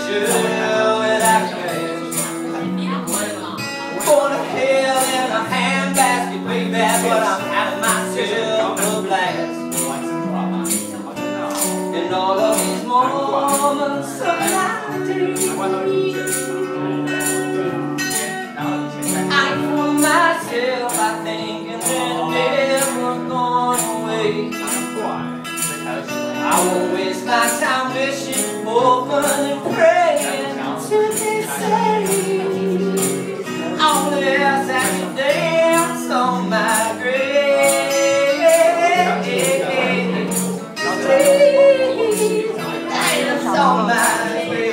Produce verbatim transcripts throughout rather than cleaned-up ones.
should without cash. Going to hell in a handbasket, baby, but I'm having myself a blast. And all of these moments of I for myself, I think, and then never gone away. I won't waste my time wishing, hoping and praying to be saved. I'll live as you dance on my grave. Please dance on my grave.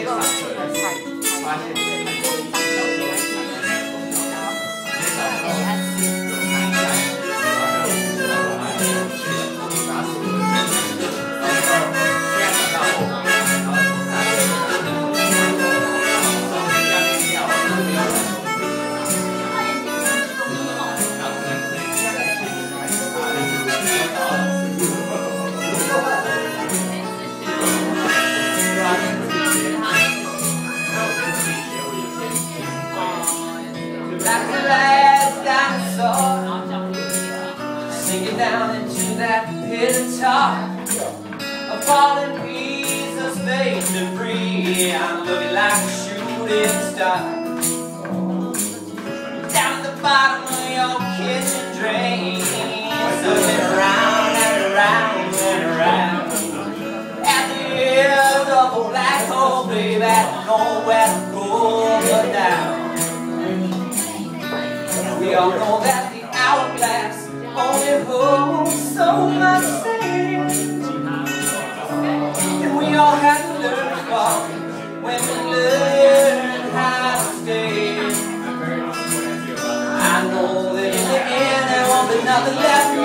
Like the last dinosaur, sinking down into that pit of tar, a falling piece of space debris. I'm looking like a shooting star down at the bottom of your kitchen drain, circling around and around and around at the edge of a black hole, baby, nowhere to go but down. We all know that the hourglass only holds so much sand, and we all have to learn to fall when we learn how to stay. I know that in the end there won't be nothing left